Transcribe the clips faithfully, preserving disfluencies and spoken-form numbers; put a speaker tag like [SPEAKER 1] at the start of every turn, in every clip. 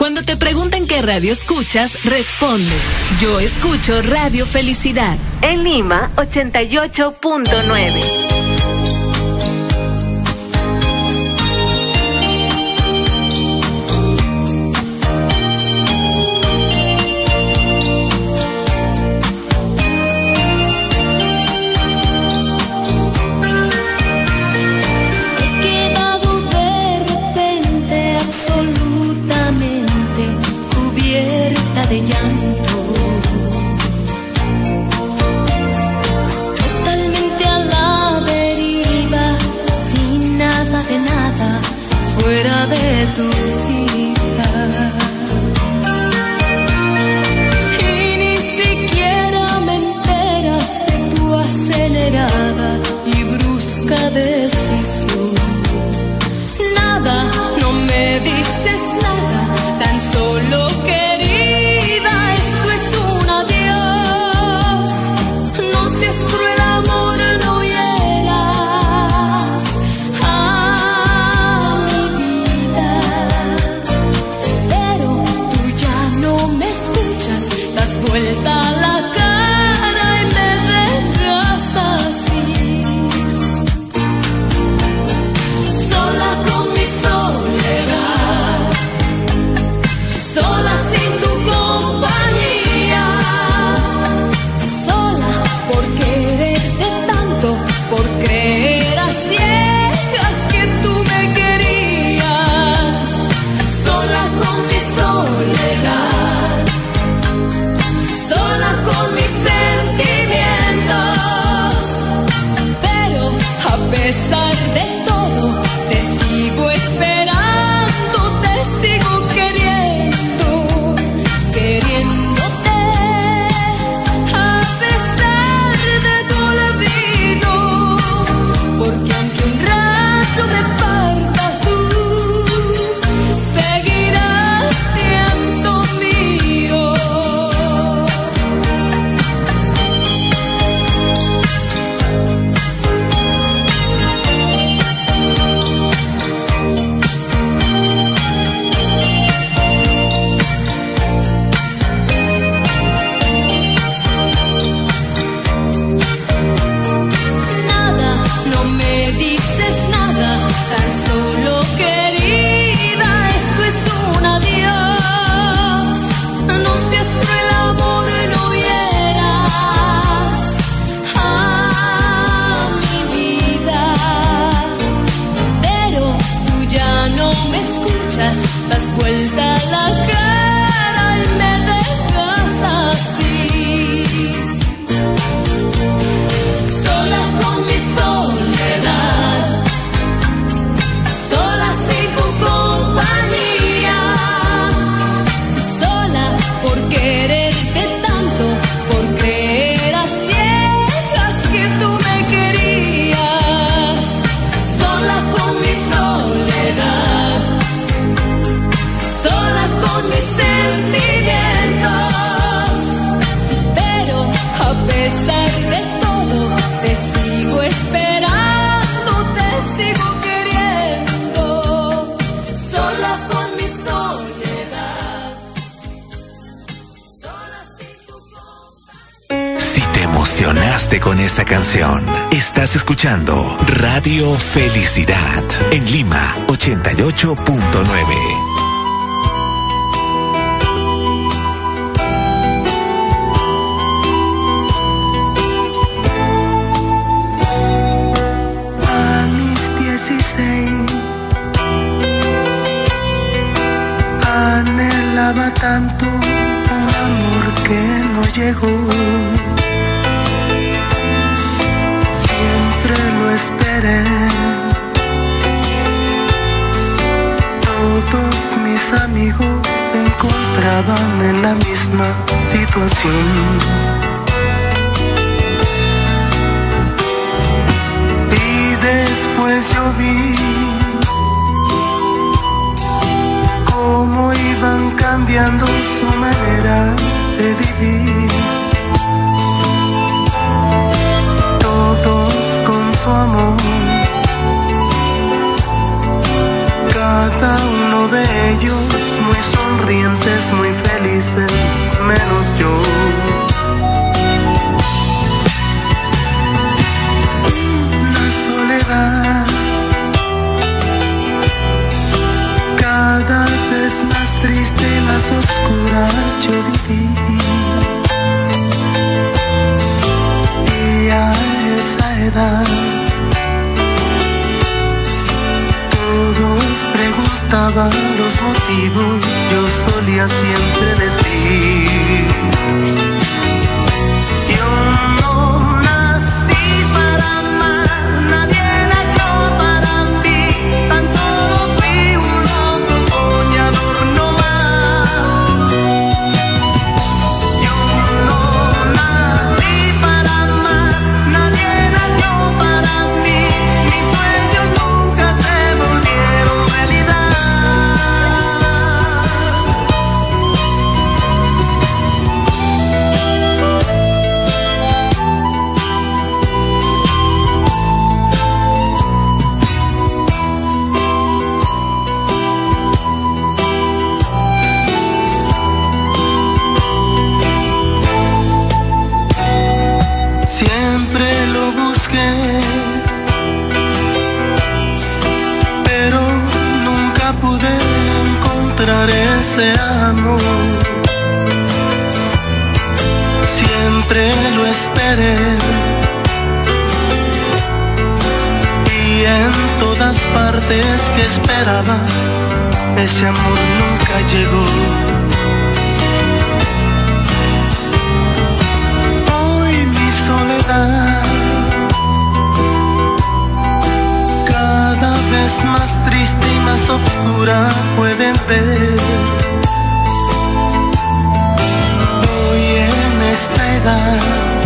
[SPEAKER 1] Cuando te pregunten qué radio escuchas, responde: yo escucho Radio Felicidad. En Lima, ochenta y ocho punto nueve.
[SPEAKER 2] De llanto, totalmente a la deriva, sin nada de nada, fuera de tu vida. Y ni siquiera me enteras de tu acelerada y brusca decisión. Nada, no me dices nada, tan solo que vuelta la cara y me dejas así, sola con mi soledad, sola sin tu compañía, sola por quererte tanto, por creer a ciegas que tú me querías, sola con mi soledad, con mis sentimientos, pero a pesar de todo te sigo esperando, te sigo queriendo, queriéndote a pesar de tu olvido, porque aunque un rayo me parta tú seguirás siendo mío. Das vuelta la cara y me dejas así, sola con mi soledad, sola sin tu compañía, sola por quererte tanto, por creer a ciegas que tú me querías, sola con mi soledad, sola con mis sentimientos, pero a pesar de todo te sigo esperando, te sigo queriendo, sola con mi soledad, sola sin tu compañía.
[SPEAKER 3] Si te emocionaste con esa canción, estás escuchando Radio Felicidad en Lima ochenta y ocho punto nueve.
[SPEAKER 4] Anhelaba tanto un amor que no llegó, siempre lo esperé, todos mis amigos se encontraban en la misma situación, y después yo vi cómo iban cambiando su manera de vivir, todos con su amor, cada uno de ellos muy sonriente sonrientes, muy felices, menos yo. La soledad cada vez más triste y más oscura yo viví. Y a esa edad todos preguntaban los motivos, yo solía siempre decir: yo no nací para amar, nadie nació para mí, tan solo fui un loco soñador no más. Yo no nací para amar, nadie nació para mí, mis sueños nunca se volvieron realidad. Siempre lo busqué, pero nunca pude encontrar ese amor. Siempre lo esperé y en todas partes que esperaba, ese amor nunca llegó. Soledad cada vez más triste y más oscura pueden ver. Hoy en esta edad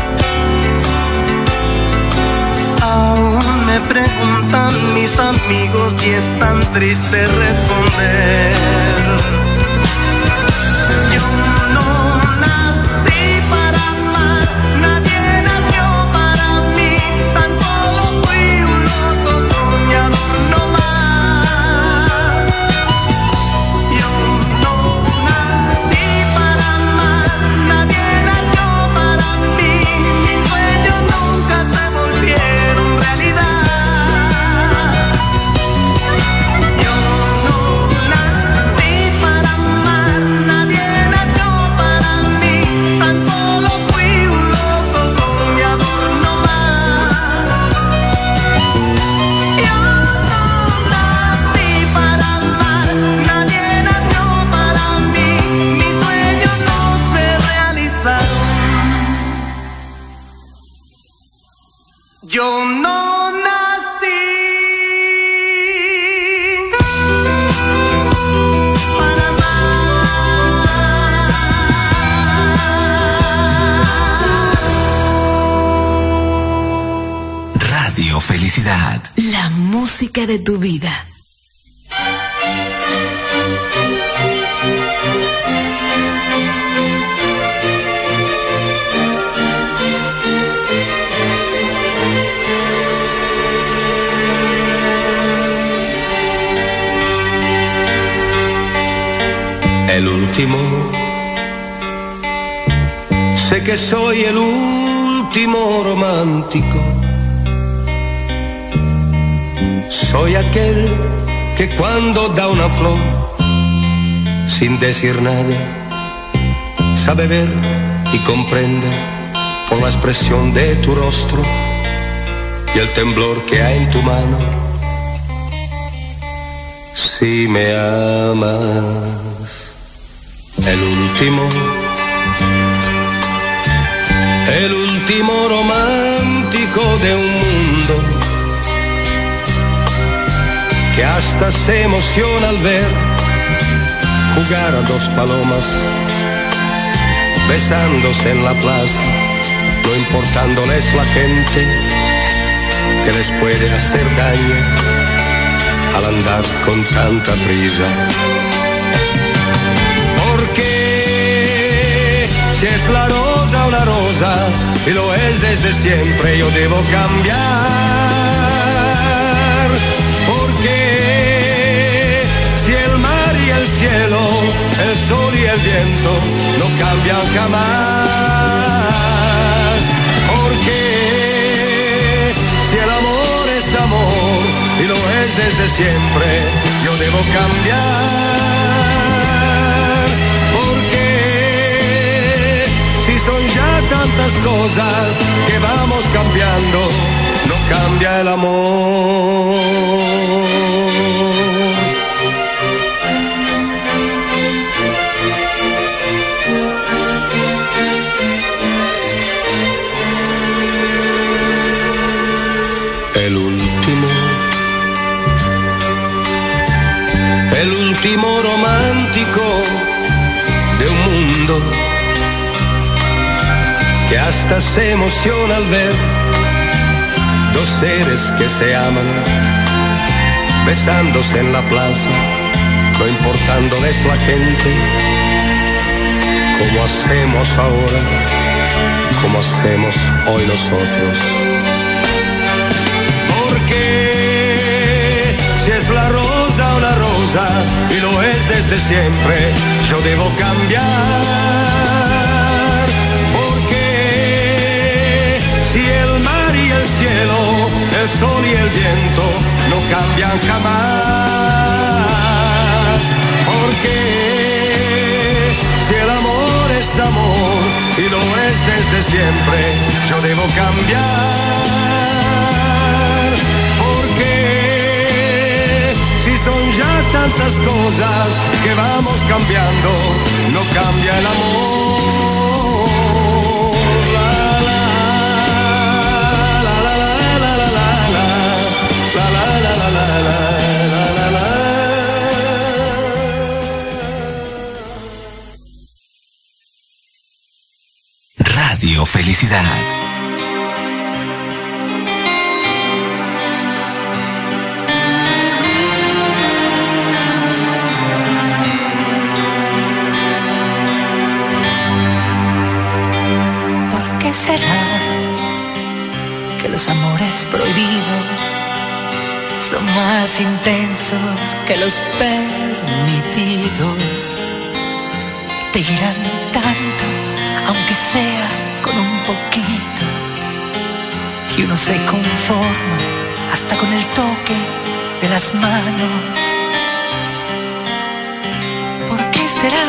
[SPEAKER 4] aún me preguntan mis amigos y es tan triste responder. Yo no nací para amar, nadie nació para mí, tan solo fui un loco soñador no más. Yo no nací para amar, nadie nació para mí, mis sueños nunca se volvieron realidad. Yo no nací para amar, nadie nació para mí, tan solo fui un loco soñador no más. Yo no nací para amar, nadie nació para mí, mis sueños no se realizaron. Yo no nací para amar.
[SPEAKER 3] Radio Felicidad.
[SPEAKER 1] La música de tu vida.
[SPEAKER 5] El último, sé que soy el último romántico. Soy aquel que cuando da una flor, sin decir nada, sabe ver y comprende por la expresión de tu rostro y el temblor que hay en tu mano. Si me amas, el último, el último romántico de un mundo que hasta se emociona al ver jugar a dos palomas besándose en la plaza, no importándoles la gente que les puede hacer daño al andar con tanta prisa. Porque si es la rosa una rosa y lo es desde siempre, yo debo cambiar. Porque si el mar y el cielo, el sol y el viento no cambian jamás. Porque si el amor es amor y lo es desde siempre, yo debo cambiar. Porque si son ya tantas cosas que vamos cambiando, no cambia el amor. El último, el último romántico de un mundo que hasta se emociona al ver dos seres que se aman besándose en la plaza, no importándoles la gente, como hacemos ahora, como hacemos hoy nosotros. Porque si es la rosa o la rosa y lo es desde siempre, yo debo cambiar. Porque si el mar y el cielo, el sol y el viento no cambian jamás. Porque si el amor es amor y lo es desde siempre, yo debo cambiar. Porque si son ya tantas cosas que vamos cambiando, no cambia el amor. La, la, la, la, la, la, la, la, la, la, la, la, la, la, la, la.
[SPEAKER 3] Radio Felicidad.
[SPEAKER 2] Los amores prohibidos son más intensos que los permitidos. Te irán tanto, aunque sea con un poquito, y uno se conforma hasta con el toque de las manos. ¿Por qué será?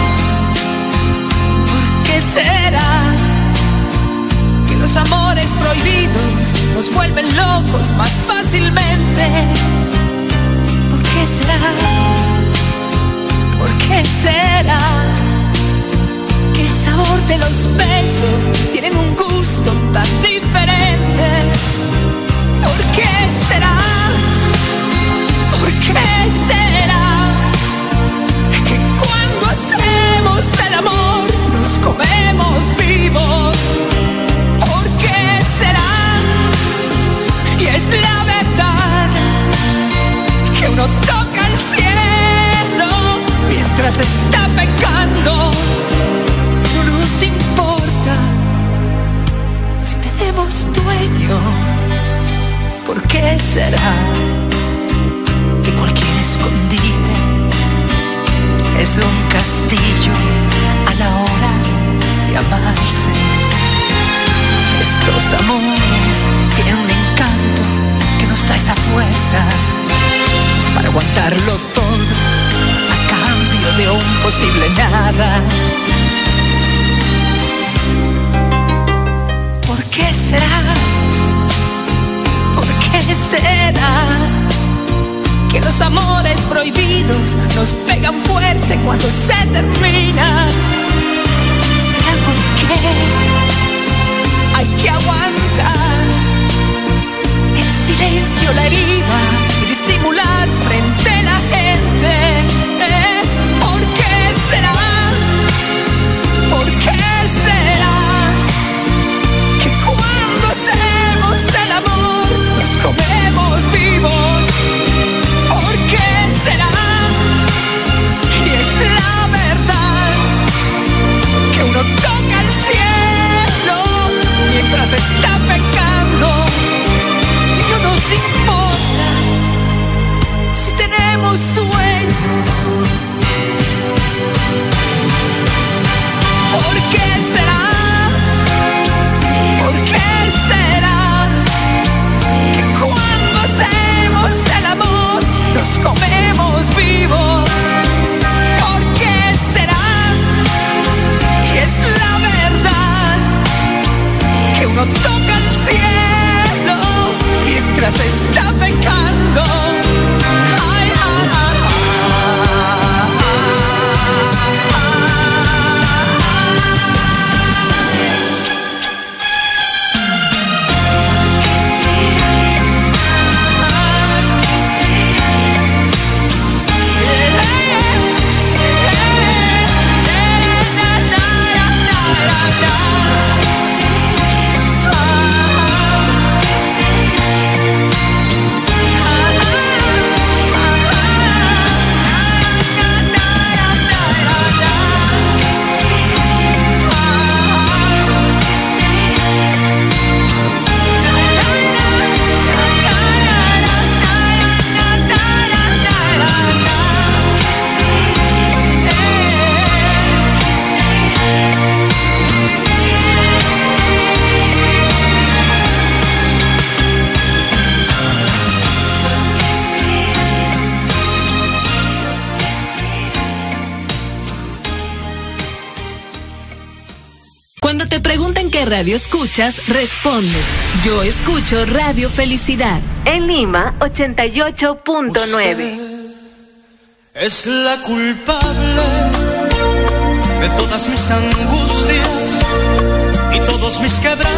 [SPEAKER 2] ¿Por qué será? Los amores prohibidos nos vuelven locos más fácilmente. ¿Por qué será? ¿Por qué será? Que el sabor de los besos tienen un gusto tan diferente. ¿Por qué será? ¿Por qué será? Que cuando hacemos el amor nos comemos vivos. ¿Por qué será? Y es la verdad que uno toca el cielo mientras está pecando. No nos importa si tenemos dueño. ¿Por qué será que cualquier escondite es un castillo a la hora de amarse? Estos amores tienen un encanto que nos da esa fuerza para aguantarlo todo a cambio de un posible nada. ¿Por qué será? ¿Por qué será que los amores prohibidos nos pegan fuerte cuando se terminan? ¿Será porque hay que aguantar en silencio la herida y disimular frente a la gente? ¿Eh? ¿Por qué será? ¿Por qué será que cuando hacemos el amor nos comemos vivos? ¿Por qué será? Y es la verdad que uno toca el cielo mientras está pecando, y no nos importa
[SPEAKER 1] te pregunten qué radio escuchas, responde. Yo escucho Radio Felicidad. En Lima, ochenta y ocho punto nueve.
[SPEAKER 4] Es la culpable de todas mis angustias y todos mis quebrantos.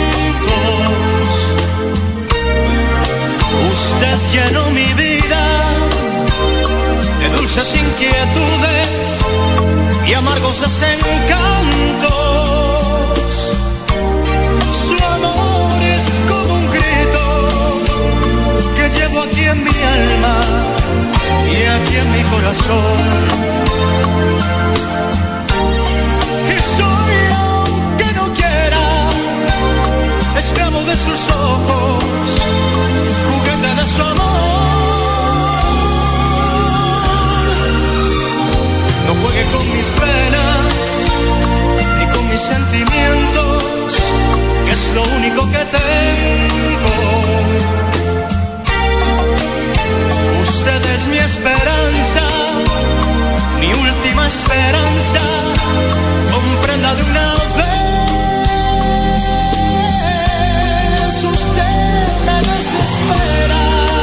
[SPEAKER 4] Usted llenó mi vida de dulces inquietudes y amargos desencantos. Su amor es como un grito que llevo aquí en mi alma y aquí en mi corazón. Y soy, aunque no quiera, esclavo de sus ojos, juguete de su amor. No juegue con mis penas ni con mis sentimientos, que es lo único que tengo. Usted es mi esperanza, mi última esperanza, comprenda de una vez. Usted me desespera,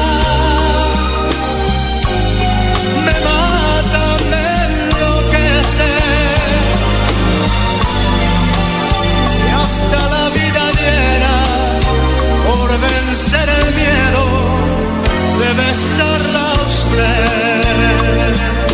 [SPEAKER 4] me mata, me enloquece, y hasta la vida diera por vencer el miedo de besarla a usted.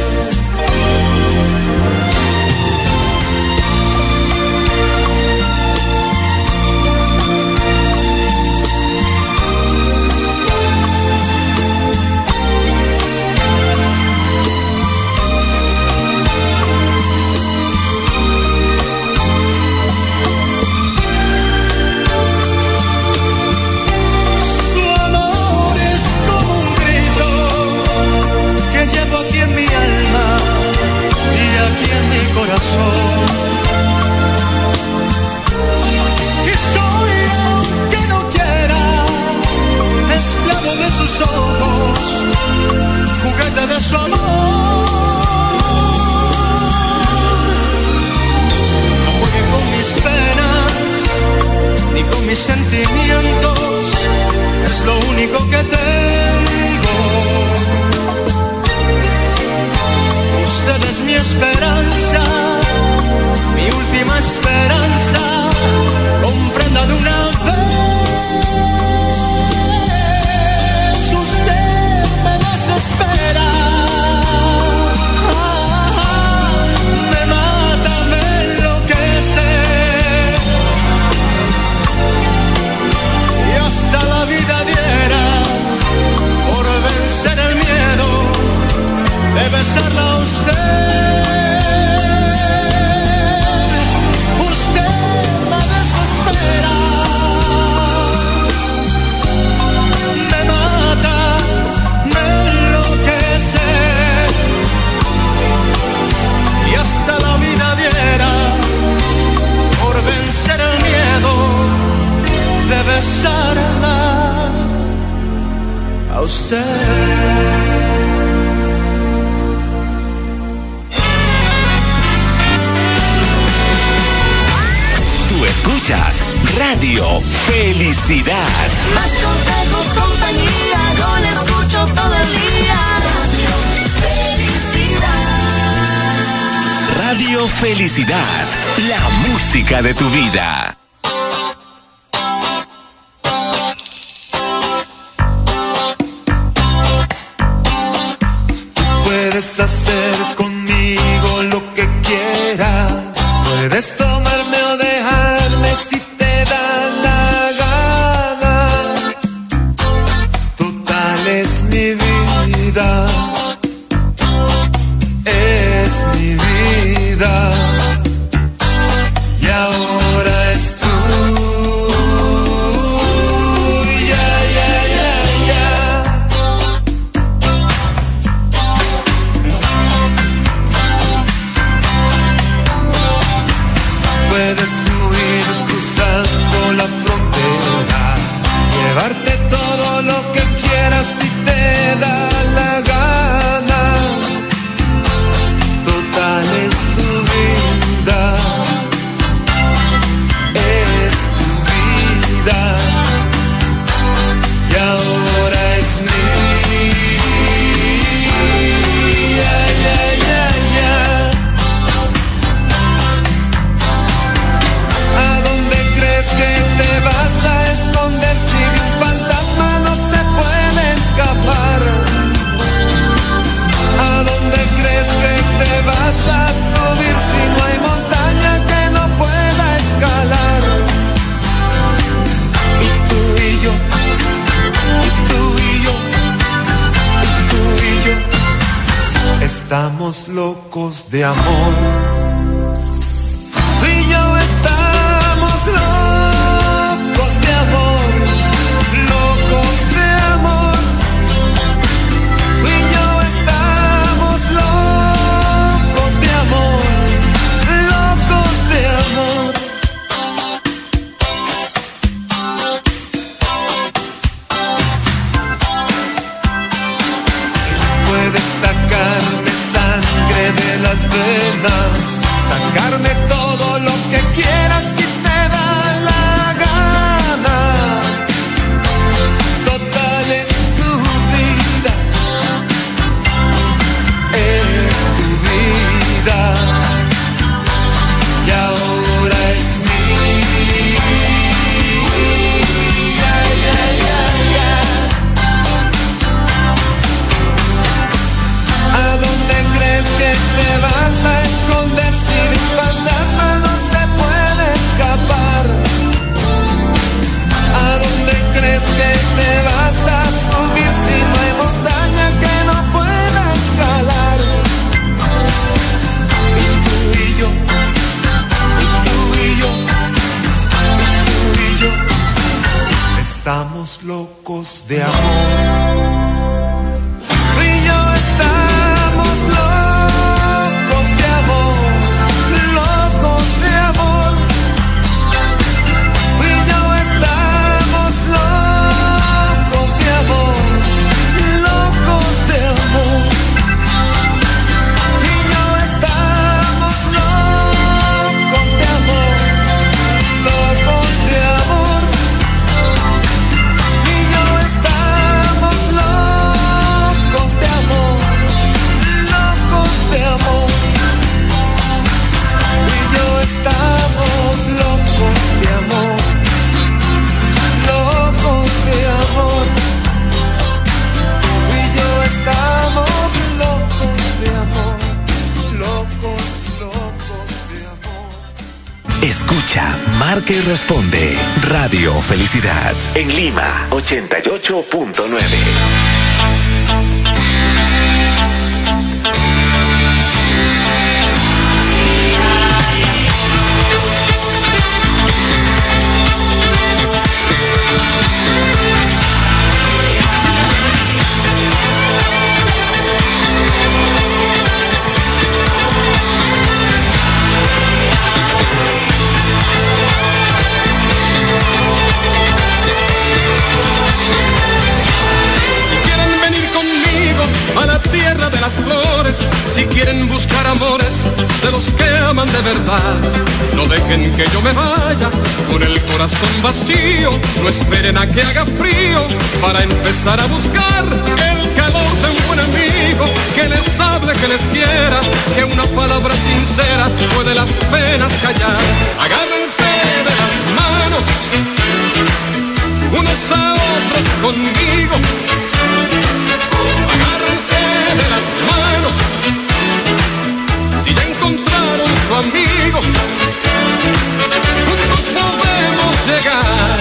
[SPEAKER 4] Corazón. Y soy, aunque no quiera, esclavo de sus ojos, juguete de su amor. No juegue con mis penas ni con mis sentimientos, es lo único que tengo. Usted es mi esperanza, mi última esperanza, comprenda de una vez. Usted me desespera, me mata, me enloquece, y hasta la vida diera por vencer el miedo de besarla a usted. Usted me desespera, me mata, me enloquece, y hasta la vida diera por vencer el miedo de besarla a usted.
[SPEAKER 3] Escuchas Radio Felicidad.
[SPEAKER 6] Más consejos, compañía, yo la escucho todo el día. Radio Felicidad.
[SPEAKER 3] Radio Felicidad, la música de tu vida.
[SPEAKER 4] Puedes hacer conmigo lo que quieras, puedes tomarme o dejarme si te da la gana. Total es mi vida, es mi vida, y ahora es
[SPEAKER 7] Estamos locos de amor. Tú y yo estamos locos de amor, locos de amor. Tú y yo estamos locos de amor, locos de amor. Puedes sacarme sangre de las venas, sacarme todo lo que quieras si te da la gana. Total es tu vida, es tu vida y ahora es mía. ¿A dónde crees que te vas a esconder si mi fantasma no se puede escapar? ¿A dónde crees que te vas a subir si no hay montaña que no pueda escalar? Y tú y yo, y tú y yo, y tú y yo, estamos locos de amor. Tú y yo estamos locos de amor, locos de amor. Tú y yo estamos locos de amor, locos de amor. Tú y yo estamos locos de amor, locos de amor. Tú y yo estamos locos de amor, locos de amor. Tú y yo estamos locos de amor, locos de amor. Tú y yo estamos locos de amor, locos, locos de amor.
[SPEAKER 3] Escucha, marca y responde. Radio Felicidad. En Lima, ochenta y ocho punto nueve.
[SPEAKER 8] A la tierra de las flores, si quieren buscar amores de los que aman de verdad, no dejen que yo me vaya con el corazón vacío, no esperen a que haga frío para empezar a buscar el calor de un buen amigo que les hable, que les quiera, que una palabra sincera puede las penas callar. Agárrense de las manos unos a otros conmigo, agárrense de las manos si ya encontraron su amigo. Juntos podemos llegar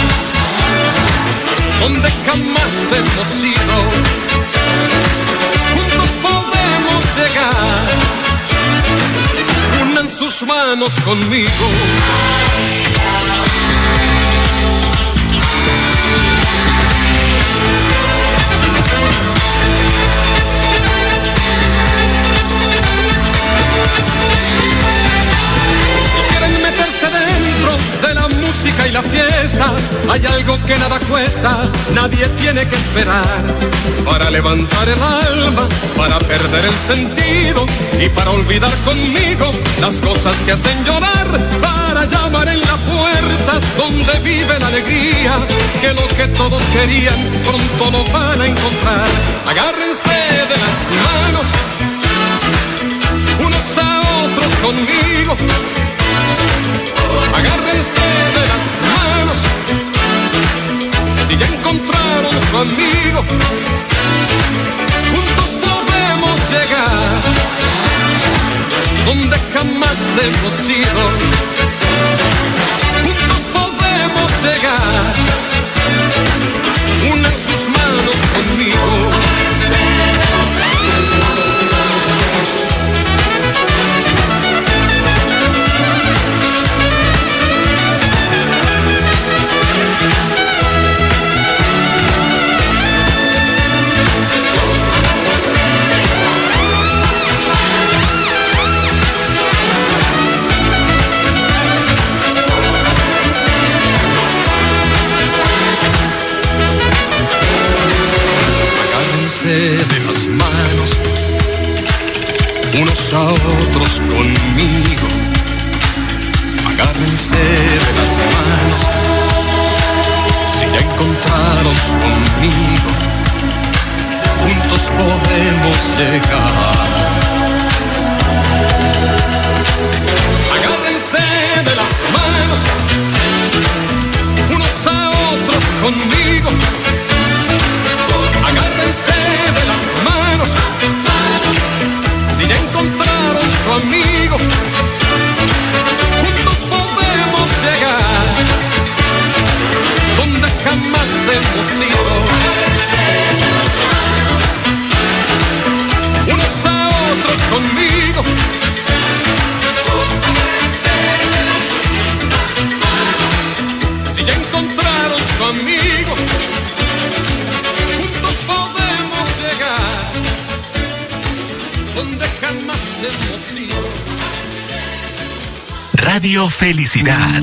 [SPEAKER 8] donde jamás hemos ido. Juntos podemos llegar. Unan sus manos conmigo. De la música y la fiesta hay algo que nada cuesta, nadie tiene que esperar para levantar el alma, para perder el sentido y para olvidar conmigo las cosas que hacen llorar, para llamar en la puerta donde vive la alegría, que lo que todos querían pronto lo van a encontrar. Agárrense de las manos unos a otros conmigo, agárrense de las manos si ya encontraron su amigo. Juntos podemos llegar donde jamás hemos ido. Juntos podemos llegar. Unan sus manos conmigo. conmigo, juntos podemos llegar. Agárrense de las manos, unos a otros conmigo. Agárrense de las manos, si ya encontraron su amigo, juntos podemos llegar donde jamás hemos ido. Unos a otros conmigo. Si ya encontraron su amigo, juntos podemos llegar donde jamás hemos ido.
[SPEAKER 3] Radio Felicidad.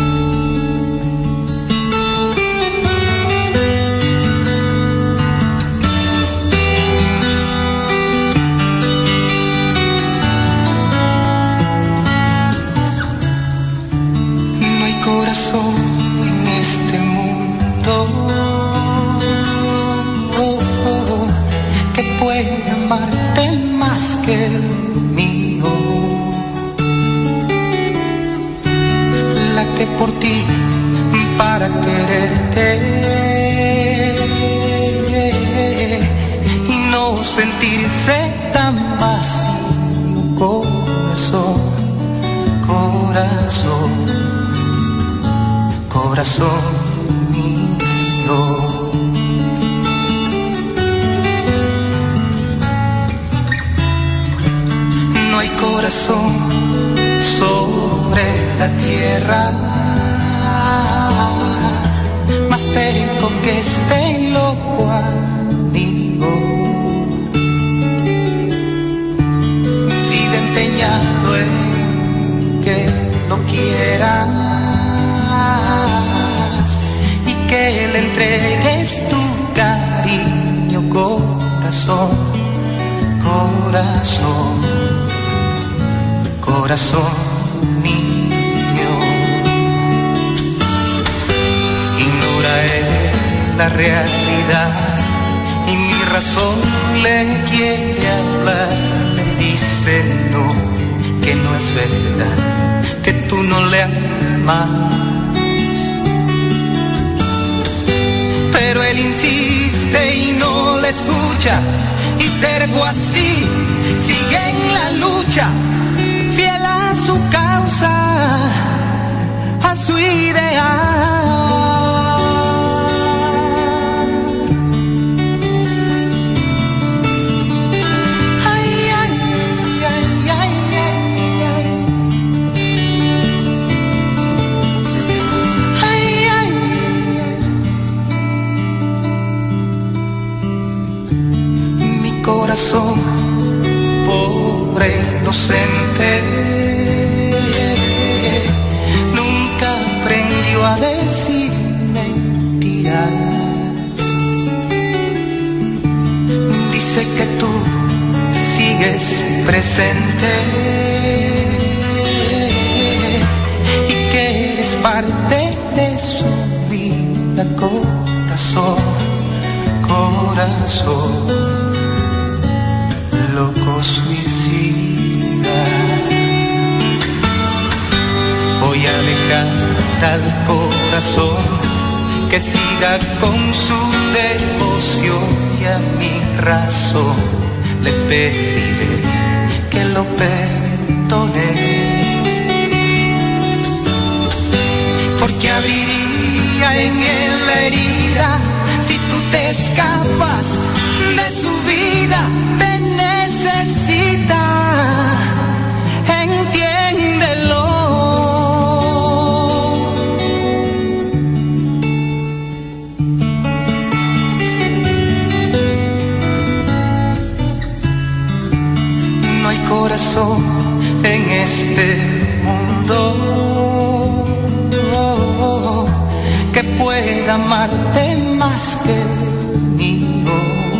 [SPEAKER 2] En este mundo oh, oh, oh, que puede amarte más que el mío. Late por ti para quererte y no sentirse tan vacío. Corazón, corazón, corazón mío. No hay corazón sobre la tierra más terco que este loco amigo. Vive empeñado en que lo quieran, que le entregues tu cariño, corazón, corazón, corazón niño. Ignora él la realidad y mi razón le quiere hablar. Le dice no, que no es verdad, que tú no le amas. Pero él insiste y no le escucha, y terco así sigue en la lucha, fiel a su causa, a su ideal. Ay, ay, ay, ay, ay, ay. Ay, ay. Corazón pobre, inocente, nunca aprendió a decir mentiras. Dice que tú sigues presente y que eres parte de su vida. Corazón, corazón, loco suicida. Voy a dejar al corazón que siga con su devoción, y a mi razón le pediré que lo perdone, porque abriría en él la herida si tú te escapas de su vida. Te necesita, entiéndelo. No hay corazón en este mundo que pueda amarte más que el mío.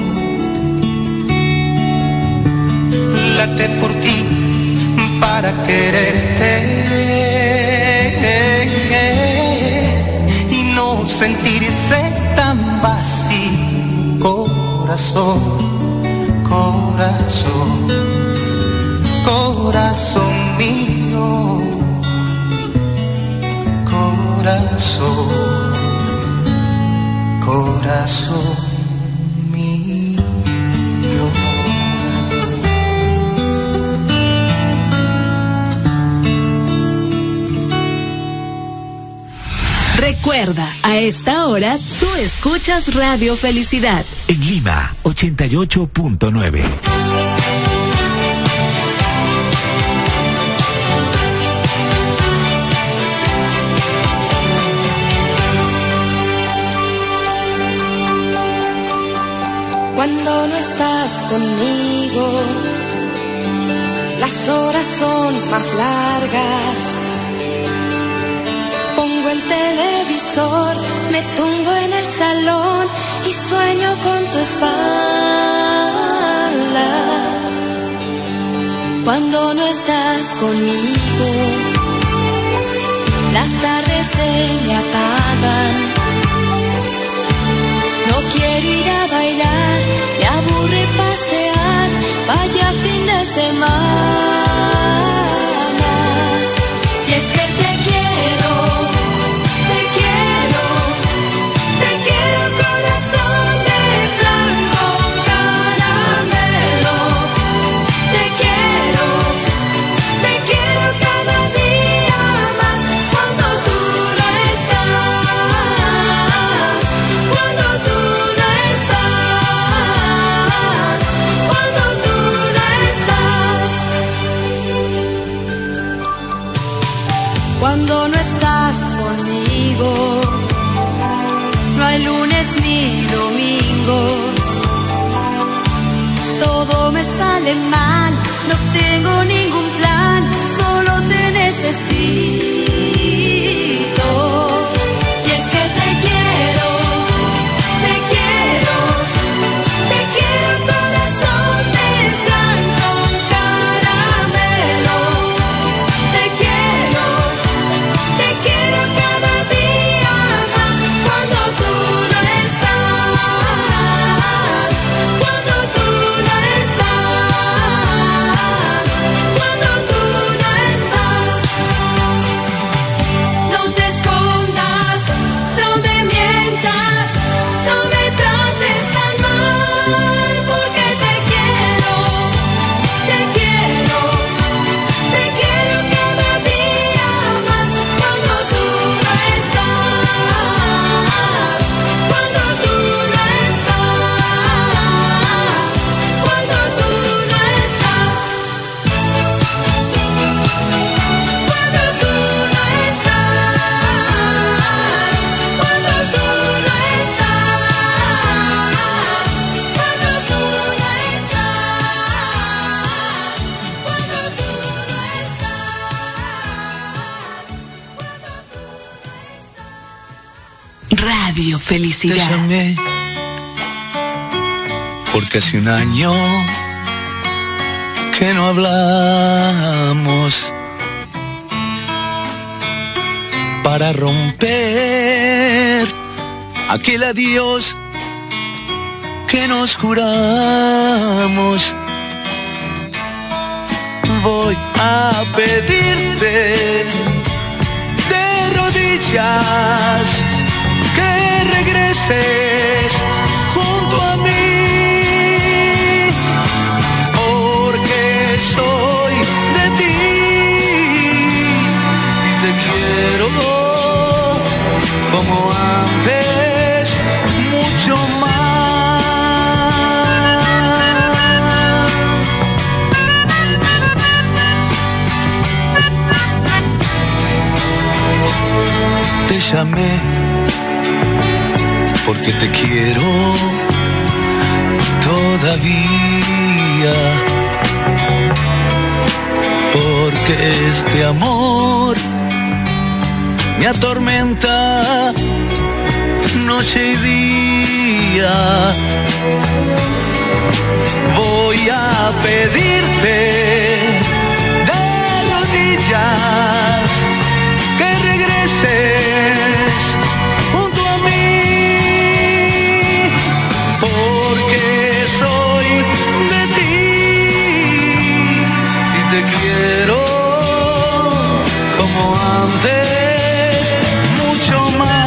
[SPEAKER 2] Late por ti para quererte y no sentirse tan vacío.
[SPEAKER 7] Corazón, corazón, corazón mío, corazón, corazón mío.
[SPEAKER 1] Recuerda, a esta hora tú escuchas Radio Felicidad.
[SPEAKER 3] En Lima, ochenta y ocho punto nueve.
[SPEAKER 9] Cuando no estás conmigo, las horas son más largas. Pongo el televisor, me tumbo en el salón y sueño con tu espalda. Cuando no estás conmigo, las tardes se me apagan. No quiero ir a bailar, me aburre pasear, vaya fin de semana. Y es que te quiero, te quiero, te quiero corazón de flan con caramelo. Te quiero, te quiero cada día más cuando tú no estás, cuando tú no estás, cuando tú no estás. Cuando no estás conmigo, no hay lunes ni domingos. Todo me sale mal, no tengo ningún plan, solo te necesito. Y es que te quiero, te quiero, te quiero corazón de flan con caramelo. Te quiero, te quiero cada día más cuando tú no estás, cuando tú no estás, cuando tú no estás. No te escondas, no me mientas, no me trates tan mal, porque te quiero, te quiero, te quiero cada día más cuando tú no estás, cuando tú no estás, cuando tú no estás, cuando tú no estás, cuando tú no
[SPEAKER 1] Radio Felicidad.
[SPEAKER 7] Te llamé porque hace un año que no hablamos, para romper aquel adiós que nos juramos. Voy a pedirte de rodillas que regreses junto a mí, porque soy de ti y te quiero como antes, mucho más. Te llamé porque te quiero todavía, porque este amor me atormenta noche y día. Voy a pedirte de rodillas que regreses junto a mí, porque como antes, mucho más.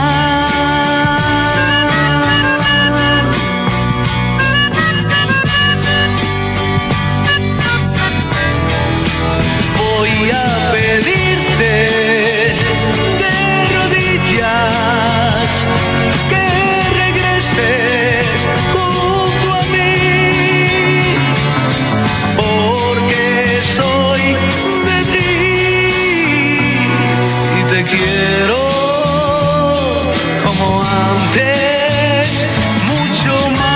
[SPEAKER 7] Voy a pedirte de rodillas que regreses junto a mí, porque soy de ti y te quiero como antes, mucho más.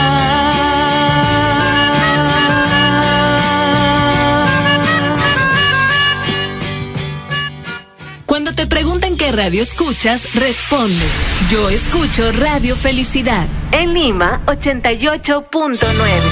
[SPEAKER 1] Cuando te pregunten qué radio escuchas, responde: yo escucho Radio Felicidad. En Lima, ochenta y ocho punto nueve.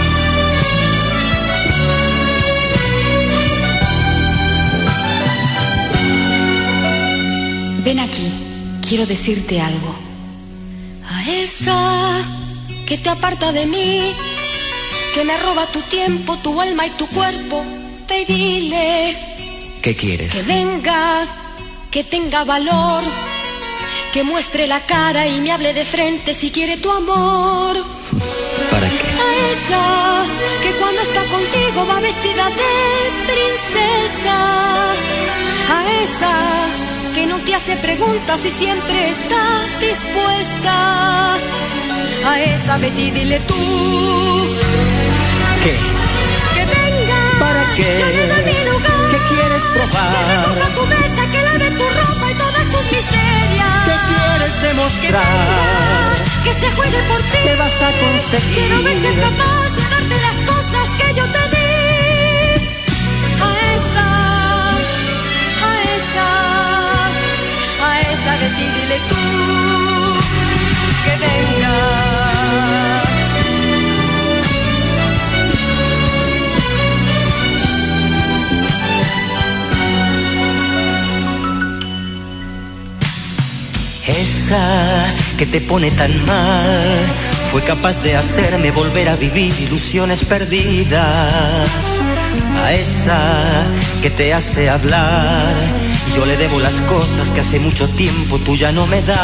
[SPEAKER 10] Ven aquí, quiero decirte algo. A esa que te aparta de mí, que me roba tu tiempo, tu alma y tu cuerpo, ve y dile
[SPEAKER 2] ¿Qué quieres?
[SPEAKER 10] que venga, que tenga valor, que muestre la cara y me hable de frente si quiere tu amor.
[SPEAKER 2] ¿Para qué?
[SPEAKER 10] A esa que cuando está contigo va vestida de princesa. A esa que no te hace preguntas y siempre está dispuesta. A esa vete y dile tú
[SPEAKER 2] ¿Qué?
[SPEAKER 10] que venga.
[SPEAKER 2] ¿Para qué?
[SPEAKER 10] Que venga a mi lugar.
[SPEAKER 2] ¿Qué quieres probar?
[SPEAKER 10] Que recoja tu mesa, que lave tu ropa y todas tus miserias.
[SPEAKER 2] ¿Qué quieres demostrar?
[SPEAKER 10] Que venga, que se juegue por ti.
[SPEAKER 2] ¿Qué vas a conseguir?
[SPEAKER 10] Que no me seas capaz de darte las cosas que yo te di. A esa, a esa, a esa de ti dile tú que venga.
[SPEAKER 2] Esa que te pone tan mal fue capaz de hacerme volver a vivir ilusiones perdidas. A esa que te hace hablar, yo le debo las cosas que hace mucho tiempo tú ya no me das.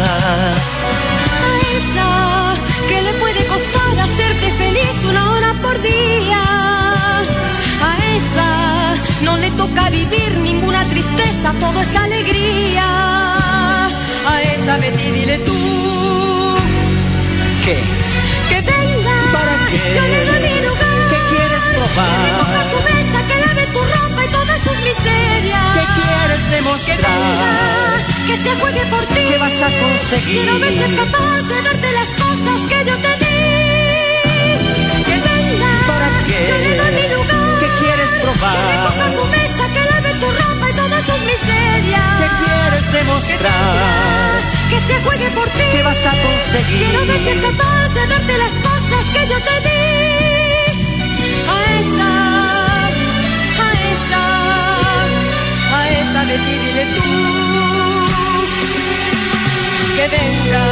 [SPEAKER 10] A esa que le puede costar hacerte feliz una hora por día. A esa no le toca vivir ninguna tristeza, todo es alegría. A esa vete y dile tú
[SPEAKER 2] ¿Qué?
[SPEAKER 10] que venga.
[SPEAKER 2] ¿Para qué?
[SPEAKER 10] Que venga a mi lugar.
[SPEAKER 2] ¿Qué quieres probar?
[SPEAKER 10] Que recoja tu mesa, que lave tu ropa y todas tus miserias.
[SPEAKER 2] ¿Qué quieres demostrar?
[SPEAKER 10] Que venga, que se juegue por ti.
[SPEAKER 2] ¿Qué vas a conseguir?
[SPEAKER 10] Que no me seas capaz de darte las cosas que yo te di. Que venga.
[SPEAKER 2] ¿Para qué?
[SPEAKER 10] Que venga a mi lugar.
[SPEAKER 2] ¿Qué quieres probar?
[SPEAKER 10] Que recoja tu mesa, que lave tu ropa y todas tus miserias.
[SPEAKER 2] ¿Qué quieres demostrar?
[SPEAKER 10] Que se juegue por ti.
[SPEAKER 2] ¿Qué vas a conseguir?
[SPEAKER 10] Que no me seas capaz de darte las cosas que yo te di. A esa, a esa, a esa de ti dile tú que venga.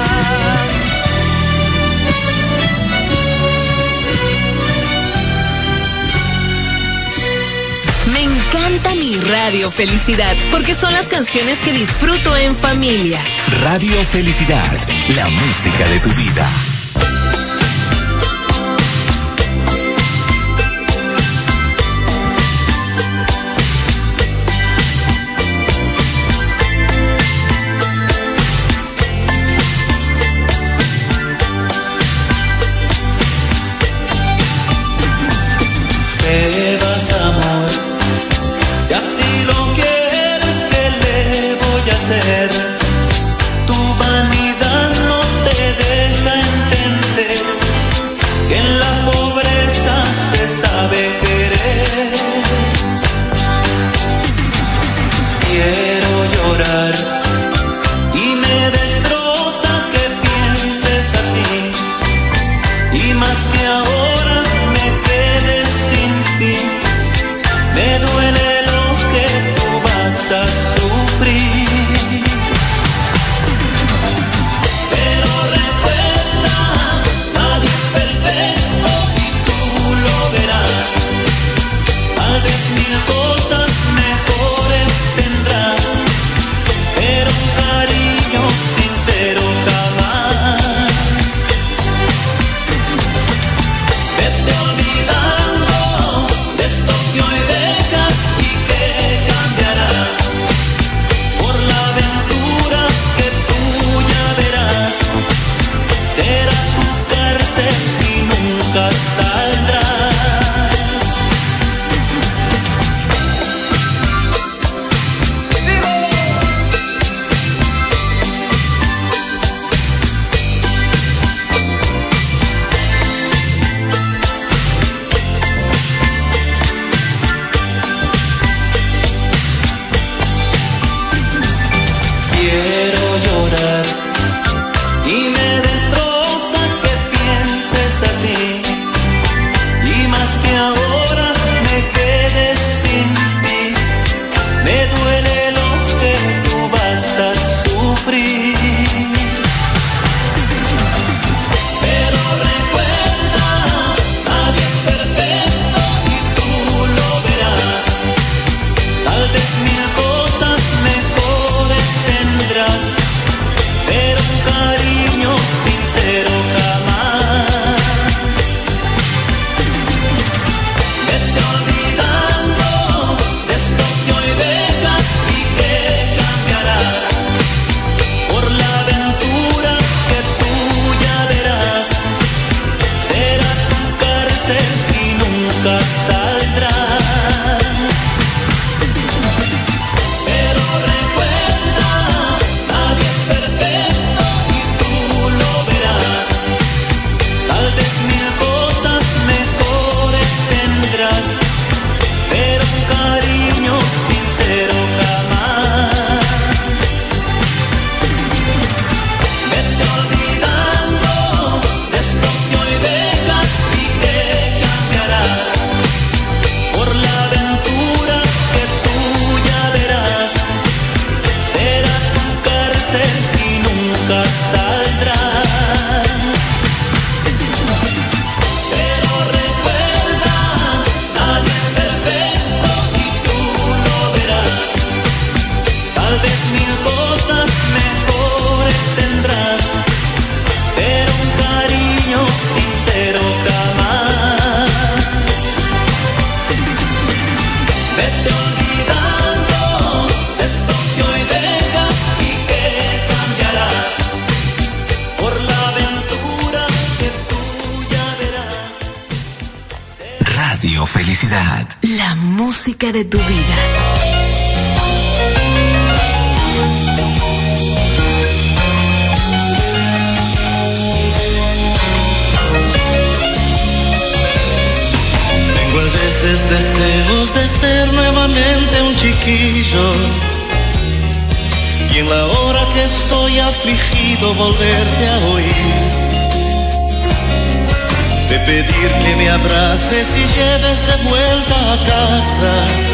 [SPEAKER 1] Me encanta mi Radio Felicidad porque son las canciones que disfruto en familia.
[SPEAKER 3] Radio Felicidad, la música de tu vida.
[SPEAKER 7] ¿Qué vas, amor? Si así lo quieres, ¿qué le voy a hacer? Tu vanidad no te deja entender que en la pobreza se sabe querer. Quiero llorar y me destroza que pienses así, y más que ahora me quedes sin ti, me duele lo que tú vas a sufrir. Pero recuerda, nadie es perfecto y tú lo verás. Tal vez mil cosas mejores tendrás. Tal vez mil cosas mejores tendrás, pero un cariño sincero jamás. Vete olvidando esto que hoy dejas y que cambiarás por la aventura que tú ya verás.
[SPEAKER 3] Radio Felicidad.
[SPEAKER 1] La música de tu vida.
[SPEAKER 11] Tengo a veces deseos de ser nuevamente un chiquillo, y en la hora que estoy afligido volverte a oír, de pedir que me abraces y lleves de vuelta a casa,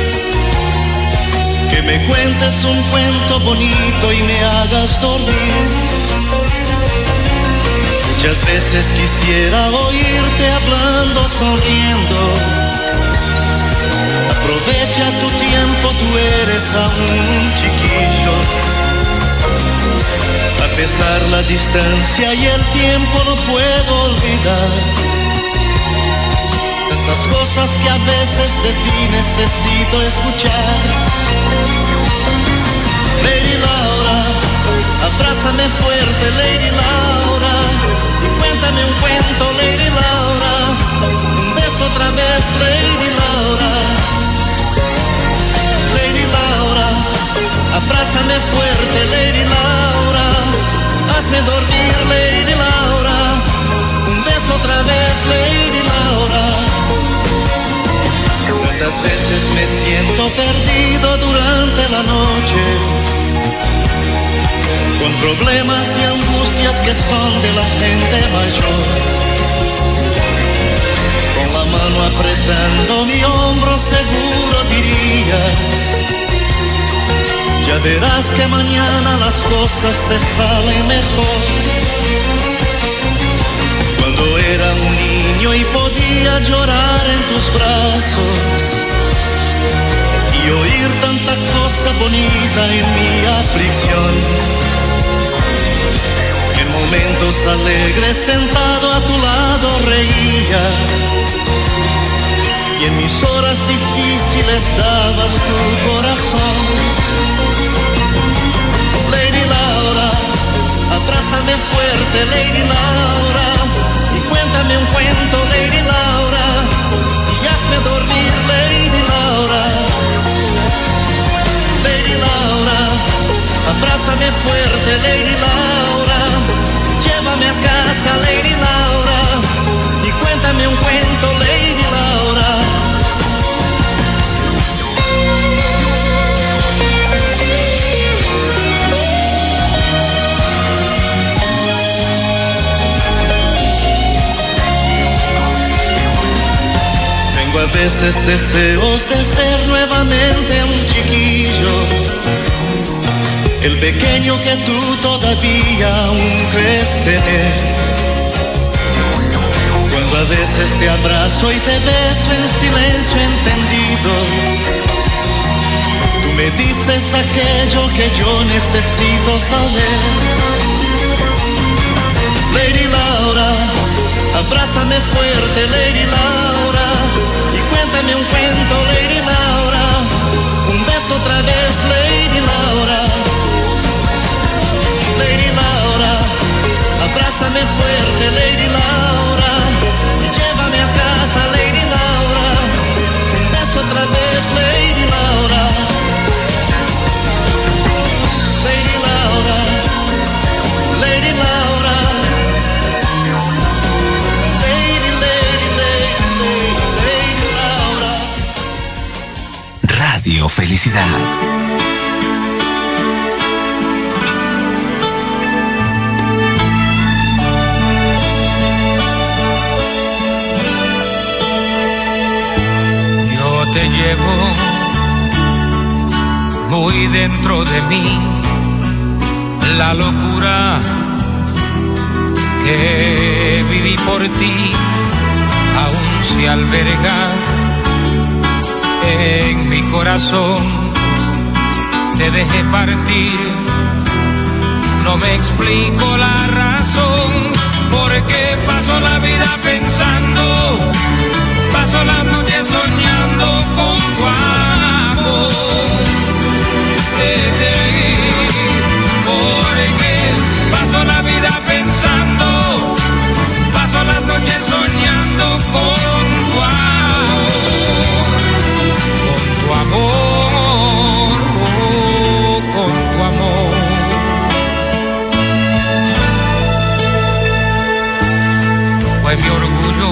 [SPEAKER 11] que me cuentes un cuento bonito y me hagas dormir. Muchas veces quisiera oírte hablando, sonriendo. Aprovecha tu tiempo, tú eres aún un chiquillo. A pesar la distancia y el tiempo no puedo olvidar tantas cosas que a veces de ti necesito escuchar. Lady Laura, abrázame fuerte, Lady Laura, y cuéntame un cuento, Lady Laura. Un beso otra vez, Lady Laura. Lady Laura, abrázame fuerte, Lady Laura. Hazme dormir, Lady Laura. Un beso otra vez, Lady Laura. Tantas veces me siento perdido durante la noche, con problemas y angustias que son de la gente mayor. Con la mano apretando mi hombro seguro dirías: ya verás que mañana las cosas te salen mejor. Cuando era un niño y podía llorar en tus brazos y oír tanta cosa bonita en mi aflicción. En momentos alegres sentado a tu lado reía, y en mis horas difíciles dabas tu corazón. Lady Laura, abrázame fuerte, Lady Laura, y cuéntame un cuento, Lady Laura, y hazme dormir, Lady Laura. Lady Laura, abrázame fuerte, Lady Laura, llévame a casa, Lady Laura, y cuéntame un cuento, Lady Laura. Tengo a veces deseos de ser nuevamente un chiquillo, el pequeño que tú todavía aún crees tener. Cuando a veces te abrazo y te beso en silencio entendido, tú me dices aquello que yo necesito saber. Lady Laura, abrázame fuerte, Lady Laura, y cuéntame un cuento, Lady Laura. Un beso otra vez, Lady Laura. Lady Laura, abrázame fuerte, Lady Laura, y llévame a casa, Lady Laura. Un beso otra vez, Lady Laura. Lady Laura, Lady Laura. Lady, Lady, Lady, Lady, Lady Laura.
[SPEAKER 3] Radio Felicidad.
[SPEAKER 12] Te llevo muy dentro de mí, la locura que viví por ti aún se alberga en mi corazón. te dejé partir. No me explico la razón por qué paso la vida pensando, paso las noches soñando con tu amor. Eh, eh, porque paso la vida pensando, paso las noches soñando con tu amor, con tu amor, oh, con tu amor. Fue mi orgullo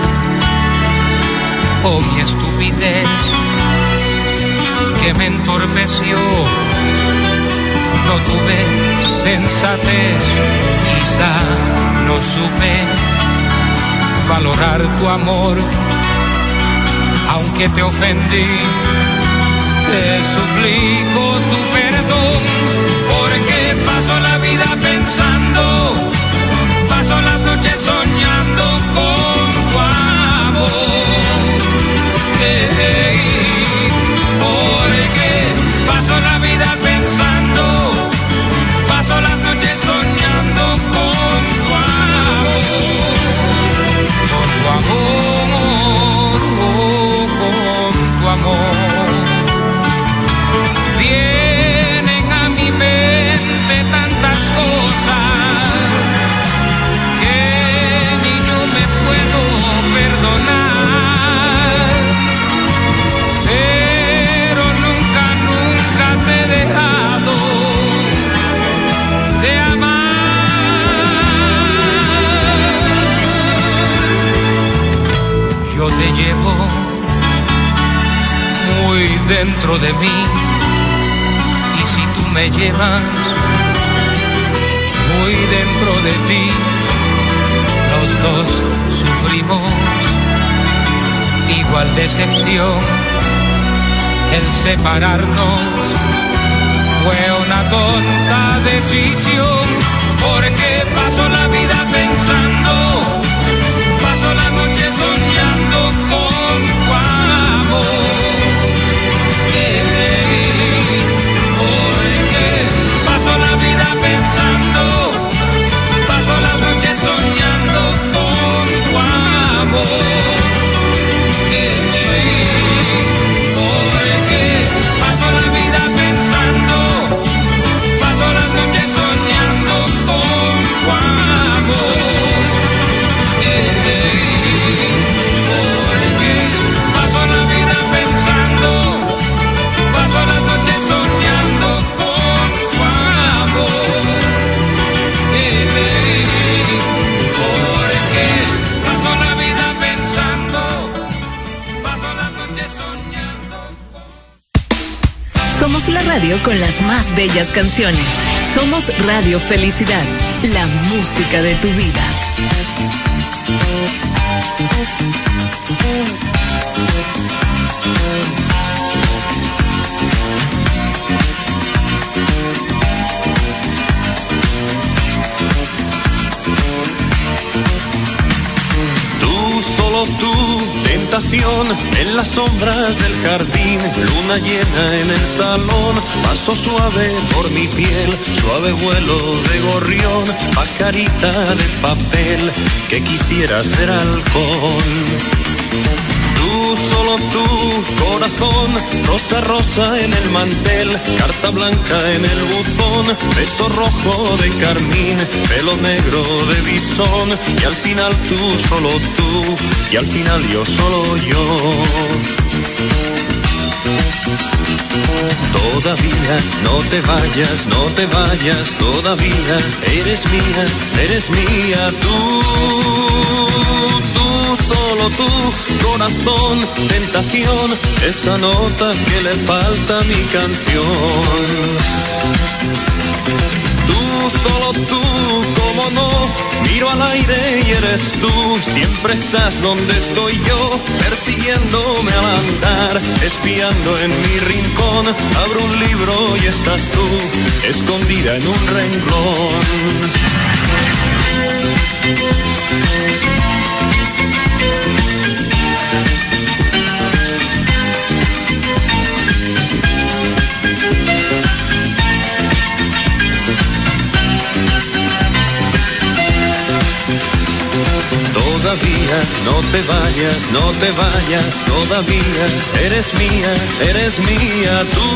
[SPEAKER 12] o mi estupidez que me entorpeció. No tuve sensatez, quizá no supe valorar tu amor. Aunque te ofendí, te suplico tu perdón, porque paso la vida pensando, paso las noches soñando con tu amor. Eh, eh, porque paso la vida pensando, paso las noches soñando con tu amor, con tu amor, oh, con tu amor. Vienen a mi mente tantas cosas que ni yo me puedo perdonar, pero nunca, nunca te he dejado de amar. Yo te llevo muy dentro de mí, y si tú me llevas muy dentro de ti, los dos sufrimos igual decepción. El separarnos fue una tonta decisión, porque paso la vida pensando, paso la noche soñando con tu amor. Eh, porque paso la vida pensando, paso la noche soñando con tu amor. Eh, porque paso la vida pensando, paso la noche soñando con tu amor. Porque paso la vida pensando, paso la noche soñando con tu amor. Porque paso la vida pensando, paso la noche soñando.
[SPEAKER 1] Somos la radio con las más bellas canciones. Somos Radio Felicidad, la música de tu vida.
[SPEAKER 11] Tú, solo tú, tentación en las sombras del jardín, luna llena en el salón, paso suave por mi piel, suave vuelo de gorrión, pajarita de papel que quisiera ser halcón. Tú, solo tú, corazón, rosa, rosa en el mantel, carta blanca en el buzón, beso rojo de carmín, pelo negro de bisón, y al final tú, solo tú, y al final yo, solo yo. Todavía no te vayas, no te vayas, todavía eres mía, eres mía, tú, tú, solo tú, corazón, tentación, esa nota que le falta a mi canción. Tú, solo tú, cómo no, miro al aire y eres tú, siempre estás donde estoy yo, persiguiéndome al andar, espiando en mi rincón, abro un libro y estás tú, escondida en un renglón.
[SPEAKER 5] todavía, no te vayas, no te vayas, todavía, eres mía, eres mía, tú,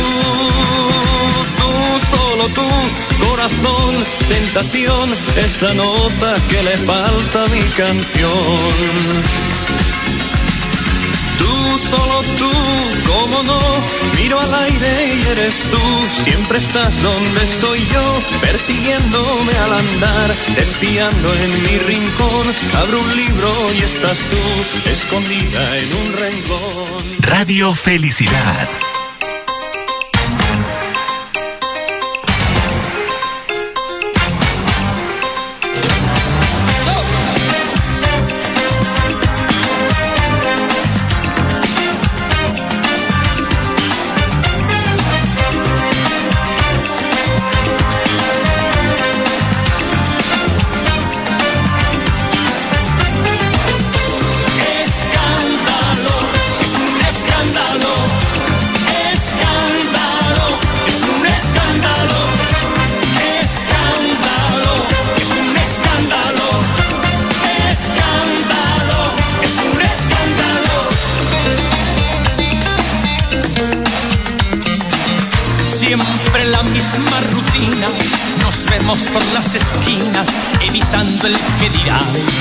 [SPEAKER 5] tú, solo tú, corazón, tentación, esa nota que le falta a mi canción. Tú, solo tú, cómo no, miro al aire y eres tú, siempre estás donde estoy yo, persiguiéndome al andar, espiando en mi rincón, abro un libro y estás tú, escondida en un renglón.
[SPEAKER 3] Radio Felicidad.
[SPEAKER 13] Por las esquinas, evitando el que dirá.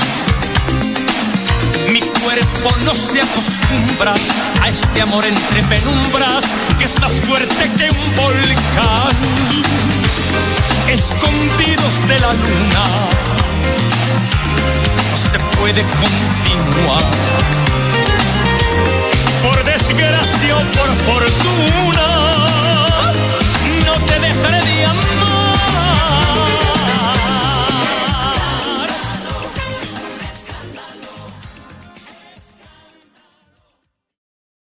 [SPEAKER 13] Mi cuerpo no se acostumbra a este amor entre penumbras que es más fuerte que un volcán. Escondidos de la luna, no se puede continuar. Por desgracia o por fortuna, no te dejaré de amar.